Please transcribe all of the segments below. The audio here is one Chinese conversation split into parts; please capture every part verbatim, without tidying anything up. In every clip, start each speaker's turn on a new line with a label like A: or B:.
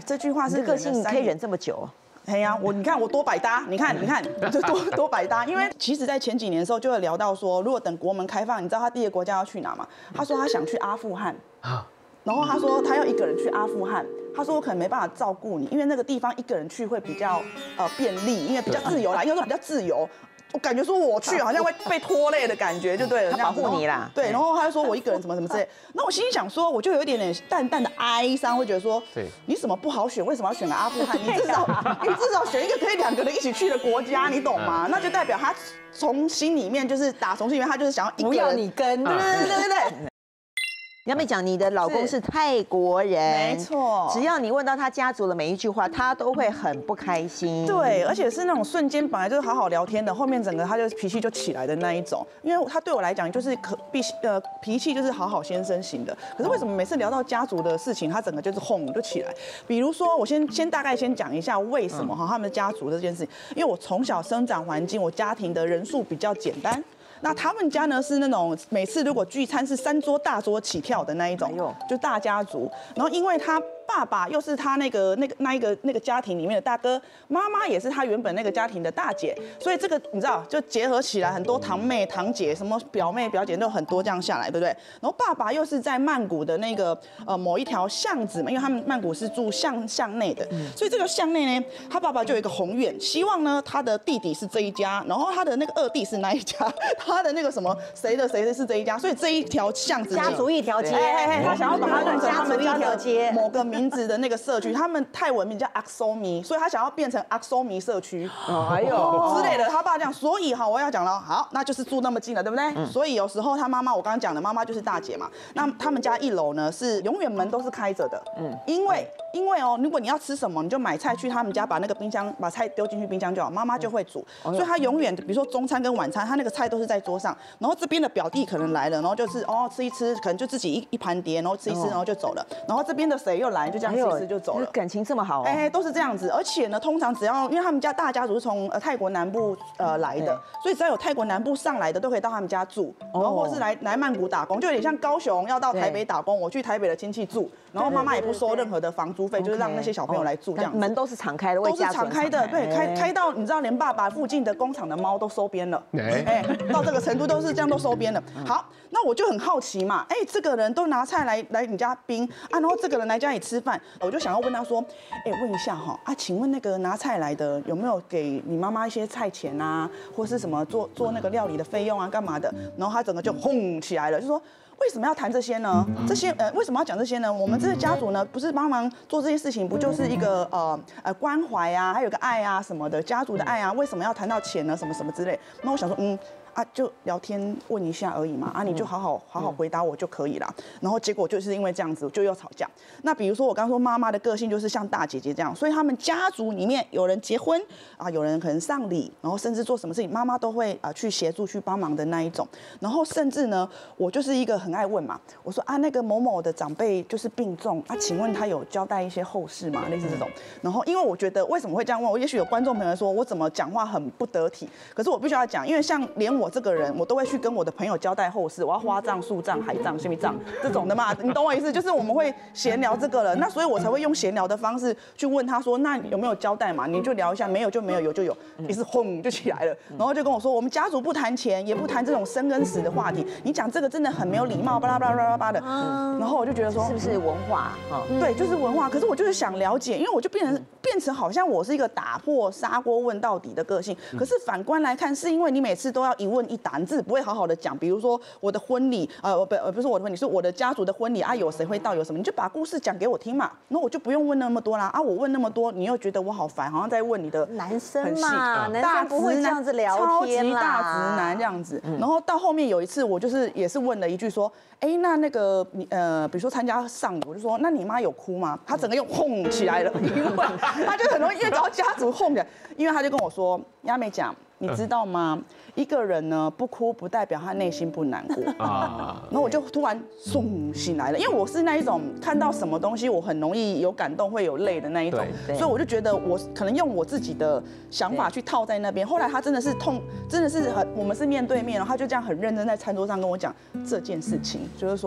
A: 这句话是
B: 个性可以忍这么久。
A: 哎呀，我你看我多百搭，你看你看，就多多百搭。因为其实，在前几年的时候，就会聊到说，如果等国门开放，你知道他第一个国家要去哪吗？他说他想去阿富汗啊，然后他说他要一个人去阿富汗，他说我可能没办法照顾你，因为那个地方一个人去会比较呃便利，因为比较自由啦，应该说比较自由。我感觉说我去好像会被拖累的感觉，就对了，
B: 他保护你啦。
A: 对，然后他就说我一个人怎么怎么之类。那我心里想说，我就有一点点淡淡的哀伤，会觉得说，你什么不好选，为什么要选个阿富汗？你至少你至少选一个可以两个人一起去的国家，你懂吗？那就代表他从心里面就是打从心里面，他就是想要一个人，
B: 不要你跟，
A: 对对对对对。
B: 你要没讲，你的老公是泰国人，
A: 没错。
B: 只要你问到他家族的每一句话，他都会很不开心。
A: 对，而且是那种瞬间本来就是好好聊天的，后面整个他就脾气就起来的那一种。因为他对我来讲就是可必呃脾气就是好好先生型的。可是为什么每次聊到家族的事情，他整个就是轰就起来？比如说，我先先大概先讲一下为什么哈他们的家族这件事情，因为我从小生长环境，我家庭的人数比较简单。那他们家呢是那种每次如果聚餐是三桌大桌起跳的那一种，就大家族。然后因为他爸爸又是他那个那个那一个那个家庭里面的大哥，妈妈也是他原本那个家庭的大姐，所以这个你知道就结合起来很多堂妹堂姐什么表妹表姐都很多这样下来，对不对？然后爸爸又是在曼谷的那个呃某一条巷子嘛，因为他们曼谷是住巷巷内的，所以这个巷内呢，他爸爸就有一个宏愿，希望呢他的弟弟是这一家，然后他的那个二弟是那一家，他的那个什么谁的谁的是这一家，所以这一条巷子
B: 家族一条街，
A: 他想要把它弄成他们家
B: 的
A: 某个名字的那个社区，他们泰文名叫阿索米，所以他想要变成阿索米社区，
B: 还有
A: 之类的。他爸这样，所以哈，我要讲了，好，那就是住那么近了，对不对？嗯、所以有时候他妈妈，我刚刚讲的，妈妈就是大姐嘛。那他们家一楼呢是永远门都是开着的，嗯，因为因为哦，如果你要吃什么，你就买菜去他们家，把那个冰箱把菜丢进去冰箱就好，妈妈就会煮。所以他永远，比如说中餐跟晚餐，他那个菜都是在桌上。然后这边的表弟可能来了，然后就是哦吃一吃，可能就自己一一盘碟，然后吃一吃，然后就走了。然后这边的谁又来，就这样吃一吃就走了。
B: 感情这么好、哦，
A: 哎，都是这样子。而且呢，通常只要因为他们家大家族是从呃泰国南部呃来的，所以只要有泰国南部上来的，都可以到他们家住，然后或是来来曼谷打工，就有点像高雄要到台北打工，我去台北的亲戚住，然后妈妈也不收任何的房租费，就是让那些小朋友来住这样子。
B: 门都是敞开的，
A: 都是敞开的，对，开开到你知道，连爸爸附近的工厂的猫都收编了，哎，到这个程度都是这样都收编了。好，那我就很好奇嘛，哎，这个人都拿菜来来你家冰啊，然后这个人来家里吃饭，我就想要问他说，哎，问一下哈，啊，请问那个拿菜来的有没有给你妈妈一些菜钱啊，或是什么做做那个料理的费用啊，干嘛的？然后他整个就轰起来了，就说。为什么要谈这些呢？这些呃，为什么要讲这些呢？我们这个家族呢，不是帮忙做这些事情，不就是一个呃呃关怀啊，还有个爱啊什么的，家族的爱啊？为什么要谈到钱呢？什么什么之类？那我想说，嗯。啊，就聊天问一下而已嘛，啊，你就好好好好回答我就可以了。然后结果就是因为这样子，就又吵架。那比如说我刚说妈妈的个性就是像大姐姐这样，所以他们家族里面有人结婚啊，有人可能丧礼，然后甚至做什么事情，妈妈都会啊去协助去帮忙的那一种。然后甚至呢，我就是一个很爱问嘛，我说啊那个某某的长辈就是病重啊，请问他有交代一些后事吗？类似这种。然后因为我觉得为什么会这样问，我也许有观众朋友说我怎么讲话很不得体，可是我必须要讲，因为像连我。我这个人，我都会去跟我的朋友交代后事，我要花账、树账、海账、什么账这种的嘛，你懂我意思？就是我们会闲聊这个了，那所以我才会用闲聊的方式去问他说，那有没有交代嘛？你就聊一下，没有就没有，有就有，也是轰就起来了，然后就跟我说，我们家族不谈钱，也不谈这种生跟死的话题，你讲这个真的很没有礼貌，巴拉巴拉巴拉巴拉的。然后我就觉得说，
B: 是不是文化？
A: 对，就是文化。可是我就是想了解，因为我就变成变成好像我是一个打破砂锅问到底的个性。可是反观来看，是因为你每次都要一问一答，你自己不会好好的讲。比如说我的婚礼，呃，不，不是我的婚礼，是我的家族的婚礼啊，有谁会到，有什么，你就把故事讲给我听嘛。那我就不用问那么多啦。啊，我问那么多，你又觉得我好烦，好像在问你的
B: 男生嘛，男生不会这样子聊天啦，
A: 超级大直男这样子。然后到后面有一次，我就是也是问了一句说，哎，那那个你呃，比如说参加丧礼，我就说，那你妈有哭吗？他整个又轰起来了，因为他就很容易因为只要家族轰起来，因为他就跟我说，亚美讲。你知道吗？一个人呢不哭不代表他内心不难过啊。然后我就突然松醒来了，因为我是那一种看到什么东西我很容易有感动会有泪的那一种，所以我就觉得我可能用我自己的想法去套在那边。后来他真的是痛，真的是很，我们是面对面，然后他就这样很认真在餐桌上跟我讲这件事情，就是说。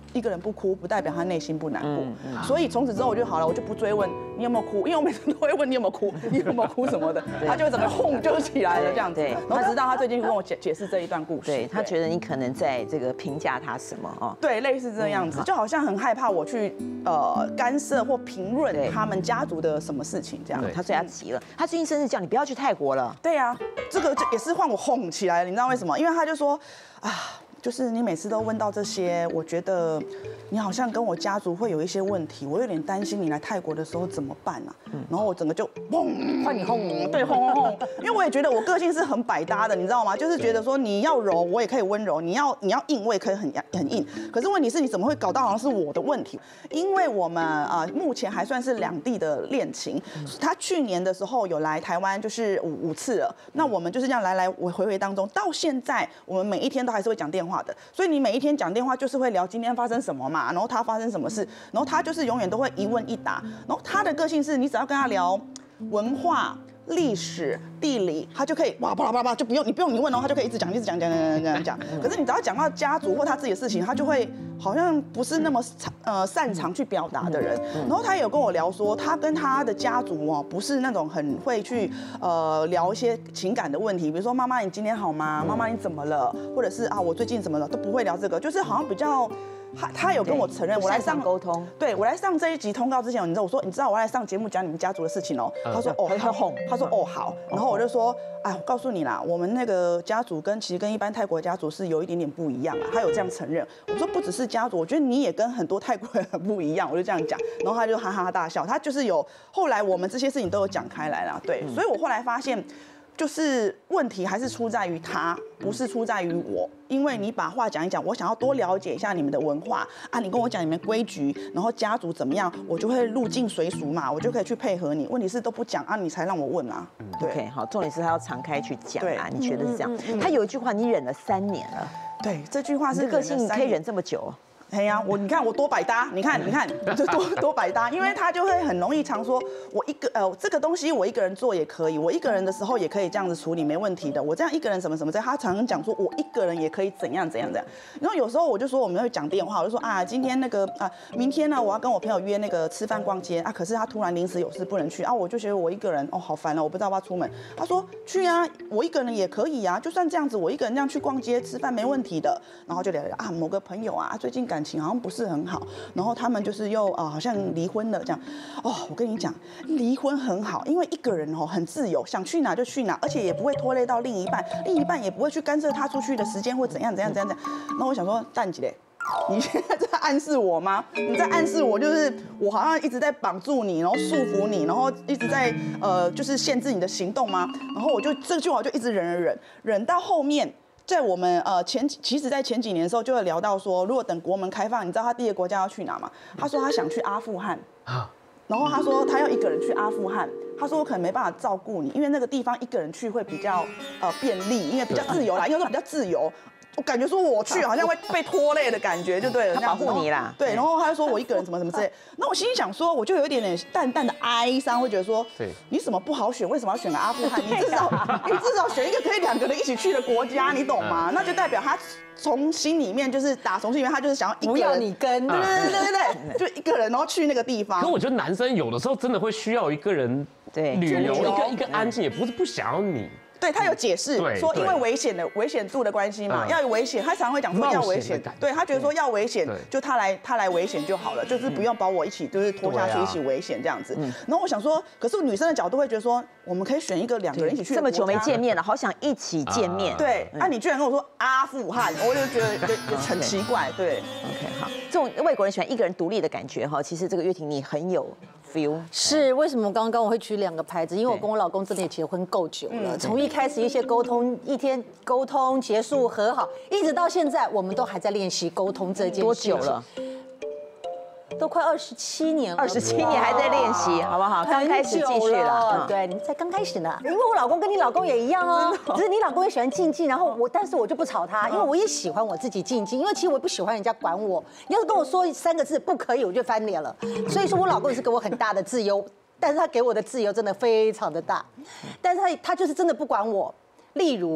A: 一个人不哭，不代表他内心不难过。嗯嗯、所以从此之后我就好了，我就不追问你有没有哭，因为我每次都会问你有没有哭，你有没有哭什么的，他就会整个轰就起来了这样子。然后直到他最近跟我解解释这一段故事，
B: 对他觉得你可能在这个评价他什么哦？
A: 对，类似这样子，就好像很害怕我去呃干涉或评论他们家族的什么事情这样。
B: 他所以他急了，他最近甚至叫你不要去泰国了。
A: 对呀、啊，这个也是换我轰起来了，你知道为什么？因为他就说啊。就是你每次都问到这些，我觉得你好像跟我家族会有一些问题，我有点担心你来泰国的时候怎么办啊？然后我整个就砰，
B: 换你轰，
A: 对，轰轰轰，因为我也觉得我个性是很百搭的，你知道吗？就是觉得说你要柔，我也可以温柔；你要你要硬，我也可以很很硬。可是问题是你怎么会搞到好像是我的问题？因为我们啊、呃、目前还算是两地的恋情，他去年的时候有来台湾，就是五五次了。那我们就是这样来来回回当中，到现在我们每一天都还是会讲电话的。所以你每一天讲电话就是会聊今天发生什么嘛，然后他发生什么事，然后他就是永远都会一问一答。然后他的个性是你只要跟他聊文化、历史、地理，他就可以哇巴拉巴拉，就不用你不用你问哦，他就可以一直讲，一直讲讲讲讲讲讲。可是你只要讲到家族或他自己的事情，他就会好像不是那么呃擅长去表达的人。然后他也有跟我聊说，他跟他的家族哦，不是那种很会去呃聊一些情感的问题，比如说妈妈你今天好吗？妈妈你怎么了？或者是啊我最近怎么了？都不会聊这个，就是好像比较。他他有跟我承认，我来上
B: 沟通，
A: 对我来上这一集通告之前，你知道我说你知道我要来上节目讲你们家族的事情哦。他说哦好，他说哦好，然后我就说哎我告诉你啦，我们那个家族跟其实跟一般泰国的家族是有一点点不一样啊。他有这样承认，我说不只是家族，我觉得你也跟很多泰国人很不一样，我就这样讲，然后他就哈哈大笑，他就是有后来我们这些事情都有讲开来啦，对，所以我后来发现。就是问题还是出在于他，不是出在于我。因为你把话讲一讲，我想要多了解一下你们的文化啊，你跟我讲你们规矩，然后家族怎么样，我就会入境随俗嘛，我就可以去配合你。问题是都不讲啊，你才让我问啊。
B: 对 ，OK， 好，重点是他要敞开去讲啊，你觉得是这样？他有一句话，你忍了三年了。
A: 对，这句话是
B: 个性，你可以忍这么久。
A: 哎呀，我你看我多百搭，你看你看就多多百搭，因为他就会很容易常说，我一个呃这个东西我一个人做也可以，我一个人的时候也可以这样子处理，没问题的。我这样一个人什么什么这样，他常常讲说我一个人也可以怎样怎样怎样。然后有时候我就说我们会讲电话，我就说啊今天那个啊明天呢我要跟我朋友约那个吃饭逛街啊，可是他突然临时有事不能去啊，我就觉得我一个人哦好烦了，我不知道要不要出门。他说去啊，我一个人也可以啊，就算这样子我一个人这样去逛街吃饭没问题的。然后就聊聊啊某个朋友啊最近感情好像不是很。很好，然后他们就是又啊、呃，好像离婚了这样。哦，我跟你讲，离婚很好，因为一个人哦很自由，想去哪就去哪，而且也不会拖累到另一半，另一半也不会去干涉他出去的时间或怎样怎样怎样怎样。那我想说，蛋姐嘞，你现在在暗示我吗？你在暗示我，就是我好像一直在绑住你，然后束缚你，然后一直在呃，就是限制你的行动吗？然后我就这句话我就一直忍忍忍，忍到后面。在我们呃前，其实，在前几年的时候，就会聊到说，如果等国门开放，你知道他第一个国家要去哪吗？他说他想去阿富汗，然后他说他要一个人去阿富汗，他说我可能没办法照顾你，因为那个地方一个人去会比较呃便利，因为比较自由啦，因为说比较自由。我感觉说我去好像会被拖累的感觉，就对了，
B: 他保护你啦。
A: 对，然后他就说我一个人怎么怎么之类。那我心里想说，我就有一点点淡淡的哀伤，会觉得说，你什么不好选，为什么要选个阿富汗？你至少你至少选一个可以两个人一起去的国家，你懂吗？那就代表他从心里面就是打从心里面，他就是想要一个人，
B: 不要你跟，
A: 对对对对对，就一个人然后去那个地方。
C: 可我觉得男生有的时候真的会需要一个人旅游，一个一个安静，也不是不想要你。
A: 对他有解释说，因为危险的危险度的关系嘛，要有危险，他常会讲说要危险，对他觉得说要危险，就他来他来危险就好了，就是不用把我一起就是拖下去一起危险这样子。然后我想说，可是女生的角度会觉得说，我们可以选一个两个人一起去，
B: 这么久没见面了，好想一起见面。
A: 对，啊，你居然跟我说阿富汗，我就觉得很奇怪。对
B: ，OK， 好，这种外国人喜欢一个人独立的感觉哈，其实这个岳婷你很有。feel
D: 是为什么刚刚我会举两个牌子？因为我跟我老公真的也结婚够久了，从一开始一些沟通，一天沟通结束和好，一直到现在，我们都还在练习沟通这件事。
B: 多久了？
D: 都快二十七年了，
B: 二十七年还在练习，好不好？刚开始继续了，
D: 对，你才刚开始呢。因为我老公跟你老公也一样哦，只是你老公也喜欢静静，然后我，但是我就不吵他，因为我也喜欢我自己静静，因为其实我不喜欢人家管我。你要是跟我说三个字不可以，我就翻脸了。所以说我老公也是给我很大的自由，但是他给我的自由真的非常的大，但是他他就是真的不管我。例如，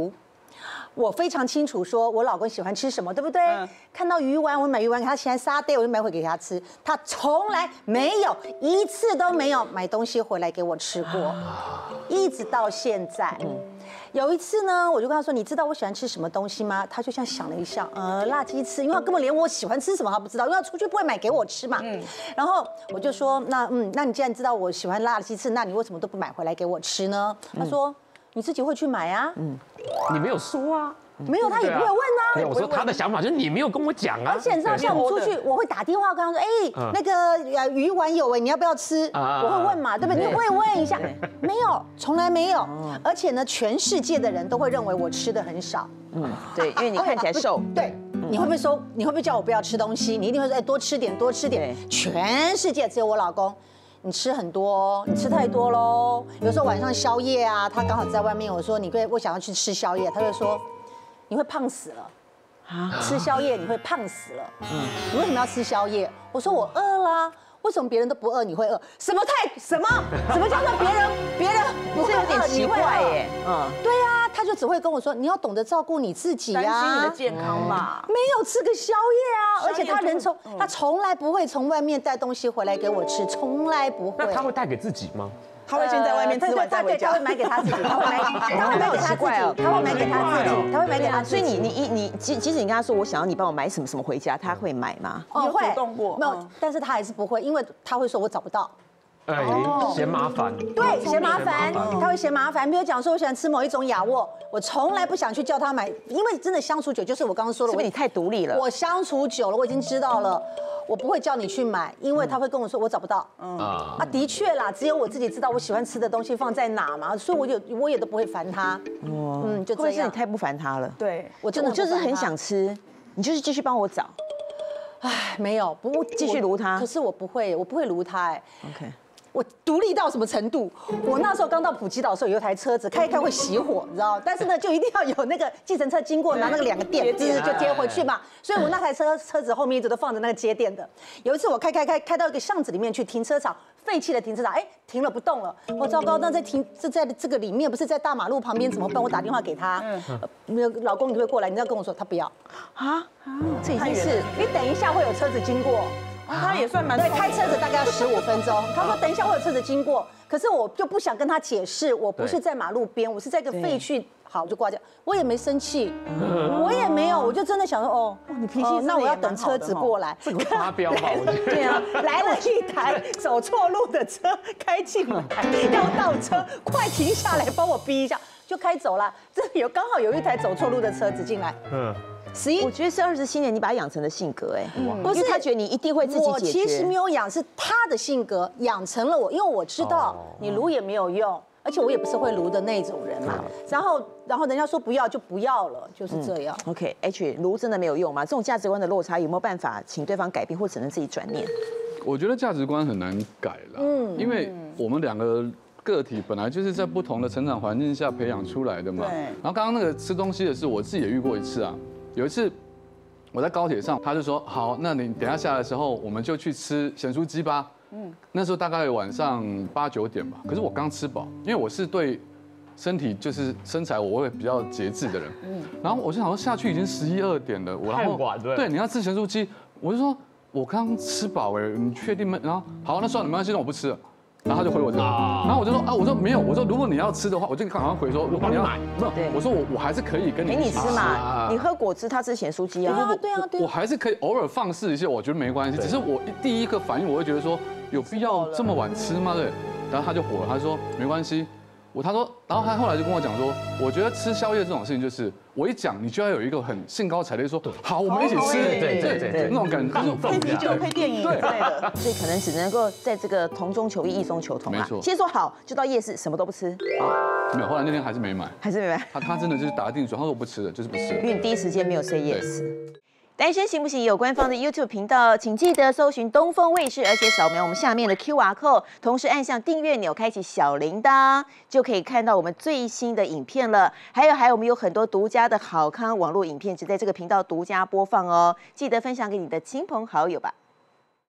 D: 我非常清楚，说我老公喜欢吃什么，对不对？嗯、看到鱼丸，我买鱼丸给他，喜欢沙爹，我就买回给他吃。他从来没有一次都没有买东西回来给我吃过，一直到现在。嗯、有一次呢，我就跟他说：“你知道我喜欢吃什么东西吗？”他就像想了一下，呃，辣鸡翅，因为他根本连我喜欢吃什么他不知道，因为他出去不会买给我吃嘛。嗯、然后我就说：“那嗯，那你既然知道我喜欢辣鸡翅，那你为什么都不买回来给我吃呢？”他说。你自己会去买啊？嗯，
C: 你没有说啊，
D: 没有，他也不会问啊。
C: 没有，我说他的想法就是你没有跟我讲啊。
D: 而且你知道，像我们出去，我会打电话跟他说，哎，那个呃鱼丸有哎，你要不要吃？我会问嘛，对不对？你会问一下，没有，从来没有。而且呢，全世界的人都会认为我吃的很少。
B: 嗯，对，因为你看起来瘦。
D: 对，你会不会说，你会不会叫我不要吃东西？你一定会说，哎，多吃点，多吃点。全世界只有我老公。你吃很多，你吃太多喽。有时候晚上宵夜啊，他刚好在外面，我说你会，我想要去吃宵夜，他就说你会胖死了啊！吃宵夜你会胖死了。嗯，你为什么要吃宵夜？我说我饿啦。为什么别人都不饿，你会饿？什么太什么？什么叫做别人别人不会饿，
B: 奇怪耶？
D: 嗯，对啊，他就只会跟我说，你要懂得照顾你自己啊，
A: 担心你的健康嘛。
D: 没有吃个宵夜啊，而且他人从他从来不会从外面带东西回来给我吃，从来不会。
C: 那他会带给自己吗？
A: 他会先在外面吃完再回家。
D: 他会买给他自己，他会买，他会买给他自己，他会买给他自己，他会买给他。
B: 所以你你你你，即即使你跟他说我想要你帮我买什么什么回家，他会买吗？
A: 哦，会主动过，
D: 没有，但是他还是不会，因为他会说我找不到。
C: 哎，嫌麻烦。
D: 对，嫌麻烦，他会嫌麻烦。比如讲说，我喜欢吃某一种雅沃，我从来不想去叫他买，因为真的相处久，就是我刚刚说的，
B: 是不是你太独立了？
D: 我相处久了，我已经知道了。我不会叫你去买，因为他会跟我说我找不到。嗯啊，的确啦，只有我自己知道我喜欢吃的东西放在哪嘛，所以我有我也都不会烦他。
B: 哦，嗯，就这样。是你太不烦他了。
D: 对，我真的
B: 我就是很想吃，你就是继续帮我找。
D: 唉，没有，不
B: 继续撸他。
D: 可是我不会，我不会撸他。哎
B: ，OK。
D: 我独立到什么程度？我那时候刚到普吉岛的时候，有一台车子开一开会熄火，你知道？但是呢，就一定要有那个计程车经过，拿那个两个电，就就接回去嘛。所以我那台车车子后面一直都放着那个接电的。有一次我开开开开到一个巷子里面去，停车场废弃的停车场，哎，停了不动了。我糟糕，那在停这在这个里面，不是在大马路旁边怎么办？我打电话给他，没有老公你会过来，你要跟我说，他不要
B: 啊啊，这已经是
D: 你等一下会有车子经过。
A: 他也算蛮
D: 对，开车子大概要十五分钟。他说等一下会有车子经过，可是我就不想跟他解释，我不是在马路边，我是在一个废墟。好，我就挂掉，我也没生气，我也没有，我就真的想说，哦，
A: 你脾气，
D: 那我要等车子过来。
C: 这个发飙吧，我觉得。
D: 对啊，来了一台走错路的车开进来，要倒车，快停下来帮我逼一下，就开走了。这有刚好有一台走错路的车子进来。嗯。
B: 十一，我觉得是二十七年，你把他养成了性格，哎，不是他觉得你一定会自己解决。
D: 我其实没有养，是他的性格养成了我，因为我知道你撸也没有用，而且我也不是会撸的那种人嘛。然后，然后人家说不要就不要了，就是这样。
B: OK，H 撸真的没有用吗？这种价值观的落差有没有办法请对方改变，或只能自己转念？
E: 我觉得价值观很难改了，嗯，因为我们两个个体本来就是在不同的成长环境下培养出来的嘛。然后刚刚那个吃东西的事，我自己也遇过一次啊。有一次，我在高铁上，他就说：“好，那你等下下来的时候，我们就去吃咸酥鸡吧。”嗯，那时候大概晚上八九点吧。可是我刚吃饱，因为我是对身体就是身材我会比较节制的人。嗯，然后我就想说下去已经十一二点了，我然后对你要吃咸酥鸡，我就说我刚吃饱哎，你确定吗？然后好，那算了，没关系，那我不吃了。然后他就回我这个，然后我就说啊，我说没有，我说如果你要吃的话，我就赶快回说，如果你要买，没有，我说我我还是可以跟你
B: 陪你吃嘛，你喝果汁，他吃咸酥鸡啊，
D: 对啊对啊对啊，
E: 我还是可以偶尔放肆一些，我觉得没关系，只是我第一个反应我会觉得说，有必要这么晚吃吗？对，然后他就火了，他说没关系。我他说，然后他后来就跟我讲说，我觉得吃宵夜这种事情，就是我一讲，你就要有一个很兴高采烈说，好，我们一起吃，
C: 对对对，
E: 那种感觉，就是
A: 配啤酒、配电影之类的，
B: 所以可能只能够在这个同中求异，异中求同啊。
E: 没错，
B: 先说好，就到夜市什么都不吃
E: 啊，没有，后来那天还是没买，
B: 还是没买。
E: 他他真的就是打定主意，他说我不吃了，就是不吃了，
B: 因为你第一时间没有 say yes。单身行不行？有官方的 YouTube 频道，请记得搜寻东风卫视，而且扫描我们下面的 Q R code， 同时按下订阅钮，开启小铃铛，就可以看到我们最新的影片了。还有，还有，我们有很多独家的好康网络影片，只在这个频道独家播放哦。记得分享给你的亲朋好友吧。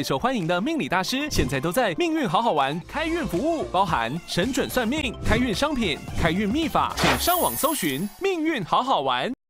F: 受欢迎的命理大师现在都在命运好好玩开运服务，包含神准算命、开运商品、开运秘法，请上网搜寻命运好好玩。